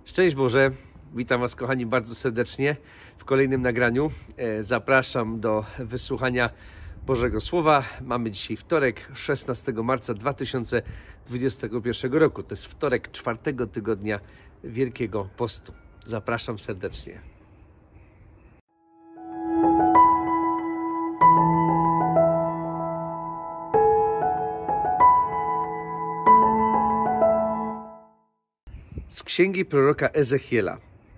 Szczęść Boże, witam Was kochani bardzo serdecznie w kolejnym nagraniu. Zapraszam do wysłuchania Bożego Słowa. Mamy dzisiaj wtorek, 16 marca 2021 roku. To jest wtorek 4. tygodnia Wielkiego Postu. Zapraszam serdecznie. Z księgi proroka Ezechiela.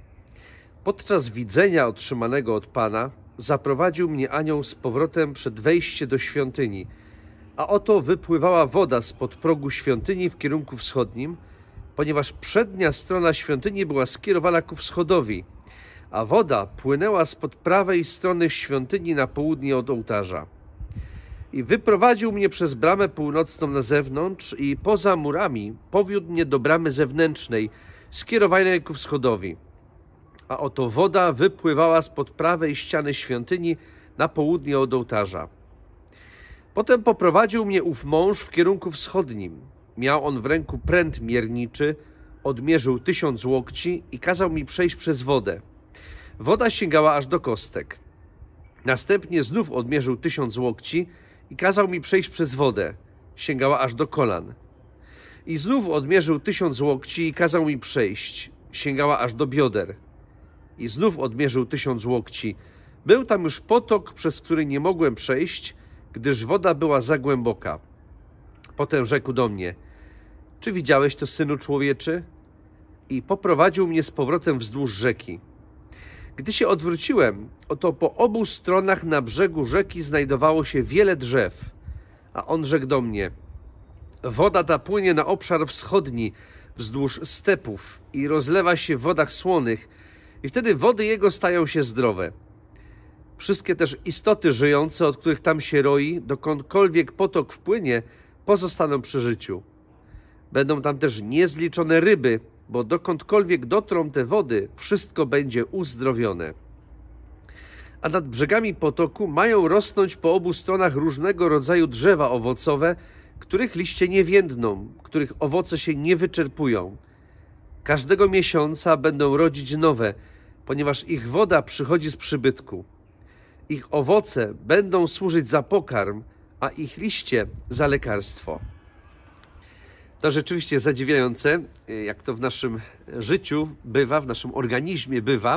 Podczas widzenia otrzymanego od Pana zaprowadził mnie anioł z powrotem przed wejście do świątyni, a oto wypływała woda spod progu świątyni w kierunku wschodnim, ponieważ przednia strona świątyni była skierowana ku wschodowi, a woda płynęła spod prawej strony świątyni na południe od ołtarza. I wyprowadził mnie przez bramę północną na zewnątrz i poza murami powiódł mnie do bramy zewnętrznej, skierowanej ku wschodowi. A oto woda wypływała spod prawej ściany świątyni na południe od ołtarza. Potem poprowadził mnie ów mąż w kierunku wschodnim. Miał on w ręku pręt mierniczy, odmierzył 1000 łokci i kazał mi przejść przez wodę. Woda sięgała aż do kostek. Następnie znów odmierzył 1000 łokci i kazał mi przejść przez wodę. Sięgała aż do kolan. I znów odmierzył 1000 łokci i kazał mi przejść. Sięgała aż do bioder. I znów odmierzył 1000 łokci. Był tam już potok, przez który nie mogłem przejść, gdyż woda była za głęboka. Potem rzekł do mnie: czy widziałeś to, synu człowieczy? I poprowadził mnie z powrotem wzdłuż rzeki. Gdy się odwróciłem, oto po obu stronach na brzegu rzeki znajdowało się wiele drzew. A on rzekł do mnie: woda ta płynie na obszar wschodni, wzdłuż stepów i rozlewa się w wodach słonych, i wtedy wody jego stają się zdrowe. Wszystkie też istoty żyjące, od których tam się roi, dokądkolwiek potok wpłynie, pozostaną przy życiu. Będą tam też niezliczone ryby, bo dokądkolwiek dotrą te wody, wszystko będzie uzdrowione. A nad brzegami potoku mają rosnąć po obu stronach różnego rodzaju drzewa owocowe, których liście nie więdną, których owoce się nie wyczerpują. Każdego miesiąca będą rodzić nowe, ponieważ ich woda przychodzi z przybytku. Ich owoce będą służyć za pokarm, a ich liście za lekarstwo. To rzeczywiście zadziwiające, jak to w naszym życiu bywa, w naszym organizmie bywa,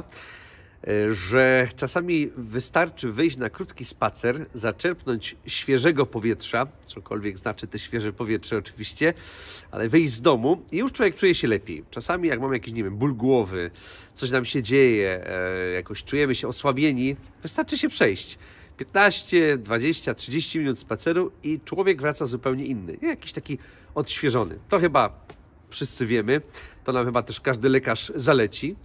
że czasami wystarczy wyjść na krótki spacer, zaczerpnąć świeżego powietrza, cokolwiek znaczy te świeże powietrze oczywiście, ale wyjść z domu i już człowiek czuje się lepiej. Czasami jak mamy jakiś, nie wiem, ból głowy, coś nam się dzieje, jakoś czujemy się osłabieni, wystarczy się przejść. 15, 20, 30 minut spaceru i człowiek wraca zupełnie inny, jakiś taki odświeżony. To chyba wszyscy wiemy, to nam chyba też każdy lekarz zaleci.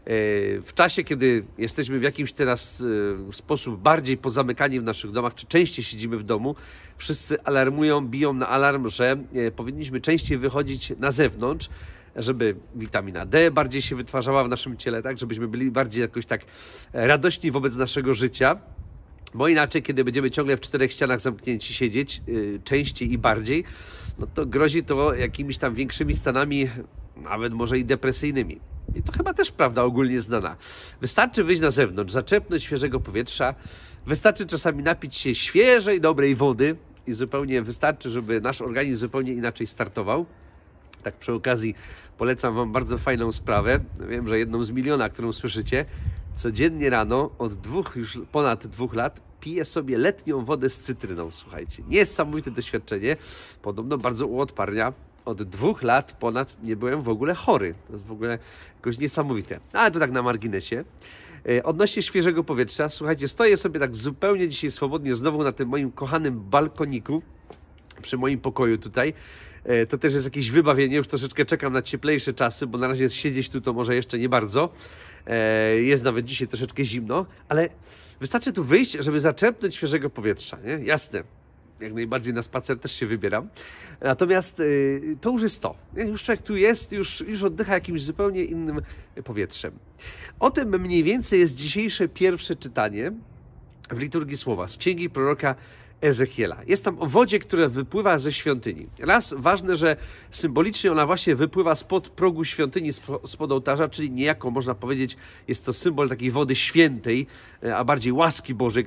W czasie, kiedy jesteśmy w jakimś teraz sposób bardziej pozamykani w naszych domach, czy częściej siedzimy w domu, wszyscy alarmują, biją na alarm, że powinniśmy częściej wychodzić na zewnątrz, żeby witamina D bardziej się wytwarzała w naszym ciele, tak, żebyśmy byli bardziej jakoś tak radośni wobec naszego życia. Bo inaczej, kiedy będziemy ciągle w 4 ścianach zamknięci siedzieć, częściej i bardziej, no to grozi to jakimiś tam większymi stanami, nawet może i depresyjnymi. I to chyba też prawda ogólnie znana. Wystarczy wyjść na zewnątrz, zaczerpnąć świeżego powietrza, wystarczy czasami napić się świeżej, dobrej wody i zupełnie wystarczy, żeby nasz organizm zupełnie inaczej startował. Tak przy okazji polecam Wam bardzo fajną sprawę. Wiem, że jedną z miliona, którą słyszycie, codziennie rano od już ponad 2 lat piję sobie letnią wodę z cytryną. Słuchajcie, niesamowite doświadczenie. Podobno bardzo uodparnia. Od 2 lat ponad nie byłem w ogóle chory. To jest w ogóle jakoś niesamowite. Ale to tak na marginesie. Odnośnie świeżego powietrza, słuchajcie, stoję sobie tak zupełnie dzisiaj swobodnie znowu na tym moim kochanym balkoniku przy moim pokoju tutaj. To też jest jakieś wybawienie, już troszeczkę czekam na cieplejsze czasy, bo na razie siedzieć tu to może jeszcze nie bardzo. Jest nawet dzisiaj troszeczkę zimno, ale wystarczy tu wyjść, żeby zaczerpnąć świeżego powietrza, nie? Jasne, jak najbardziej na spacer też się wybieram. Natomiast to już jest to. Nie? Już człowiek tu jest, już oddycha jakimś zupełnie innym powietrzem. O tym mniej więcej jest dzisiejsze pierwsze czytanie w liturgii słowa z księgi proroka Ezechiela. Jest tam o wodzie, która wypływa ze świątyni. Raz, ważne, że symbolicznie ona właśnie wypływa spod progu świątyni, spod ołtarza, czyli niejako można powiedzieć, jest to symbol takiej wody świętej, a bardziej łaski Bożej,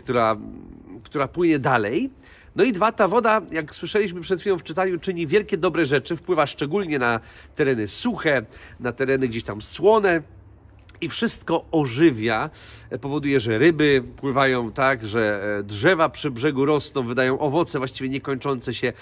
która płynie dalej. No i dwa, ta woda, jak słyszeliśmy przed chwilą w czytaniu, czyni wielkie dobre rzeczy, wpływa szczególnie na tereny suche, na tereny gdzieś tam słone, i wszystko ożywia, powoduje, że ryby pływają, tak, że drzewa przy brzegu rosną, wydają owoce właściwie niekończące się.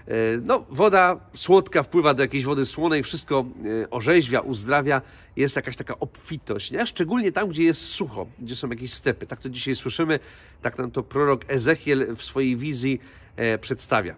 No, woda słodka wpływa do jakiejś wody słonej, wszystko orzeźwia, uzdrawia, jest jakaś taka obfitość, nie? Szczególnie tam, gdzie jest sucho, gdzie są jakieś stepy. Tak to dzisiaj słyszymy, tak nam to prorok Ezechiel w swojej wizji przedstawia.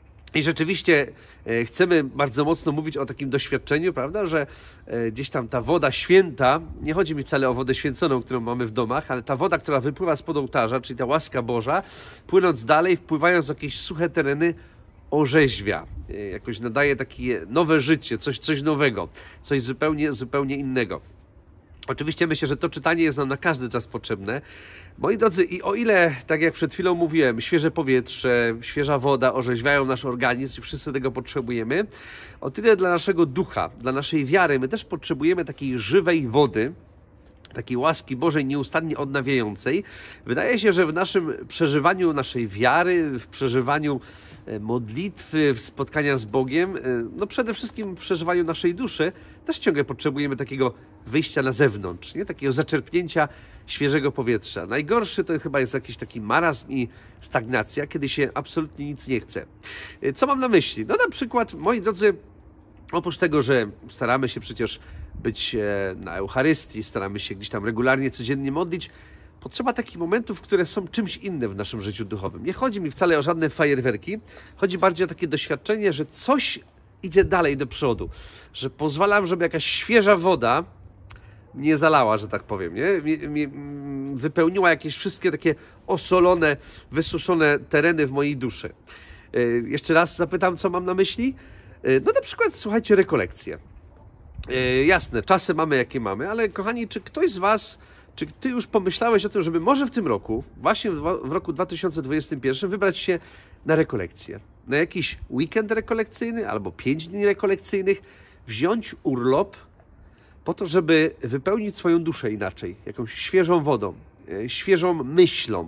I rzeczywiście chcemy bardzo mocno mówić o takim doświadczeniu, prawda, że gdzieś tam ta woda święta, nie chodzi mi wcale o wodę święconą, którą mamy w domach, ale ta woda, która wypływa spod ołtarza, czyli ta łaska Boża, płynąc dalej, wpływając w jakieś suche tereny, orzeźwia, jakoś nadaje takie nowe życie, coś nowego, coś zupełnie innego. Oczywiście myślę, że to czytanie jest nam na każdy czas potrzebne. Moi drodzy, i o ile, tak jak przed chwilą mówiłem, świeże powietrze, świeża woda orzeźwiają nasz organizm i wszyscy tego potrzebujemy, o tyle dla naszego ducha, dla naszej wiary my też potrzebujemy takiej żywej wody, takiej łaski Bożej nieustannie odnawiającej. Wydaje się, że w naszym przeżywaniu naszej wiary, w przeżywaniu modlitwy, w spotkania z Bogiem, no przede wszystkim w przeżywaniu naszej duszy, też ciągle potrzebujemy takiego wyjścia na zewnątrz, nie? Takiego zaczerpnięcia świeżego powietrza. Najgorszy to chyba jest jakiś taki marazm i stagnacja, kiedy się absolutnie nic nie chce. Co mam na myśli? No na przykład, moi drodzy, oprócz tego, że staramy się przecież być na Eucharystii, staramy się gdzieś tam regularnie, codziennie modlić, potrzeba takich momentów, które są czymś innym w naszym życiu duchowym. Nie chodzi mi wcale o żadne fajerwerki, chodzi bardziej o takie doświadczenie, że coś idzie dalej do przodu, że pozwalam, żeby jakaś świeża woda mnie zalała, że tak powiem, nie? Wypełniła jakieś wszystkie takie osolone, wysuszone tereny w mojej duszy. Jeszcze raz zapytam, co mam na myśli? No na przykład, słuchajcie, rekolekcje. Jasne, czasy mamy jakie mamy, ale kochani, czy ktoś z was, czy ty już pomyślałeś o tym, żeby może w tym roku, właśnie w roku 2021 wybrać się na rekolekcję? Na jakiś weekend rekolekcyjny albo 5 dni rekolekcyjnych, wziąć urlop po to, żeby wypełnić swoją duszę inaczej, jakąś świeżą wodą, świeżą myślą.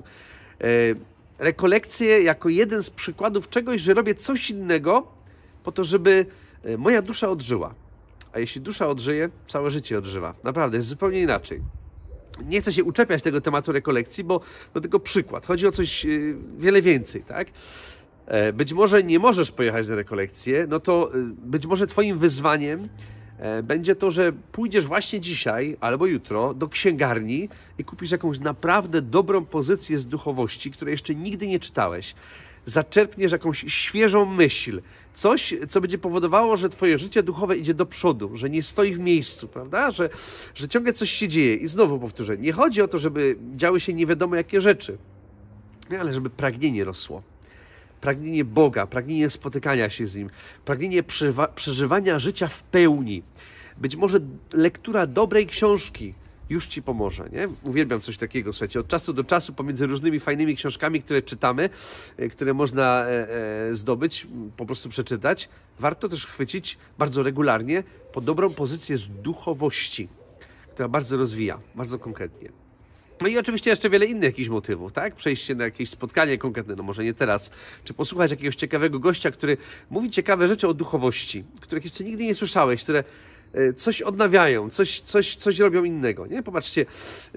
Rekolekcje jako jeden z przykładów czegoś, że robię coś innego po to, żeby moja dusza odżyła. A jeśli dusza odżyje, całe życie odżywa. Naprawdę, jest zupełnie inaczej. Nie chcę się uczepiać tego tematu rekolekcji, bo to tylko przykład. Chodzi o coś wiele więcej, tak? Być może nie możesz pojechać na rekolekcję, no to być może twoim wyzwaniem będzie to, że pójdziesz właśnie dzisiaj albo jutro do księgarni i kupisz jakąś naprawdę dobrą pozycję z duchowości, której jeszcze nigdy nie czytałeś. Zaczerpniesz jakąś świeżą myśl, coś, co będzie powodowało, że twoje życie duchowe idzie do przodu, że nie stoi w miejscu, prawda? Że ciągle coś się dzieje. I znowu powtórzę, nie chodzi o to, żeby działy się nie wiadomo jakie rzeczy, ale żeby pragnienie rosło. Pragnienie Boga, pragnienie spotykania się z Nim, pragnienie przeżywania życia w pełni. Być może lektura dobrej książki już ci pomoże, nie? Uwielbiam coś takiego, słuchajcie, od czasu do czasu pomiędzy różnymi fajnymi książkami, które czytamy, które można zdobyć, po prostu przeczytać, warto też chwycić bardzo regularnie po dobrą pozycję z duchowości, która bardzo rozwija, bardzo konkretnie. No i oczywiście jeszcze wiele innych jakichś motywów, tak? Przejście na jakieś spotkanie konkretne, no może nie teraz, czy posłuchać jakiegoś ciekawego gościa, który mówi ciekawe rzeczy o duchowości, których jeszcze nigdy nie słyszałeś, które coś odnawiają, coś robią innego, nie? Popatrzcie,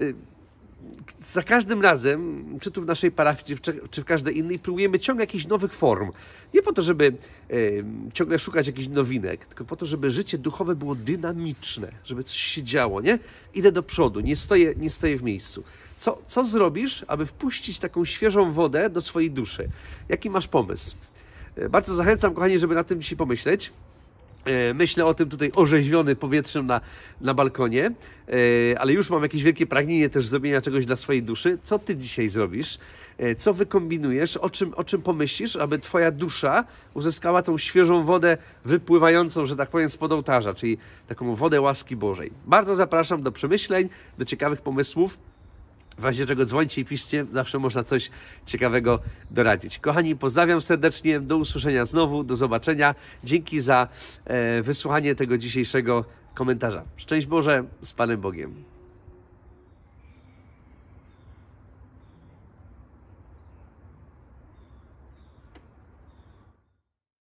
za każdym razem, czy tu w naszej parafii, czy w każdej innej, próbujemy ciągle jakichś nowych form. Nie po to, żeby ciągle szukać jakichś nowinek, tylko po to, żeby życie duchowe było dynamiczne, żeby coś się działo, nie? Idę do przodu, nie stoję w miejscu. Co zrobisz, aby wpuścić taką świeżą wodę do swojej duszy? Jaki masz pomysł? Bardzo zachęcam, kochani, żeby nad tym dzisiaj pomyśleć. Myślę o tym tutaj orzeźwiony powietrzem na balkonie, ale już mam jakieś wielkie pragnienie też zrobienia czegoś dla swojej duszy. Co ty dzisiaj zrobisz? Co wykombinujesz? O czym pomyślisz, aby twoja dusza uzyskała tą świeżą wodę wypływającą, że tak powiem, spod ołtarza, czyli taką wodę łaski Bożej. Bardzo zapraszam do przemyśleń, do ciekawych pomysłów. W razie czego dzwońcie i piszcie, zawsze można coś ciekawego doradzić. Kochani, pozdrawiam serdecznie, do usłyszenia znowu, do zobaczenia. Dzięki za wysłuchanie tego dzisiejszego komentarza. Szczęść Boże, z Panem Bogiem.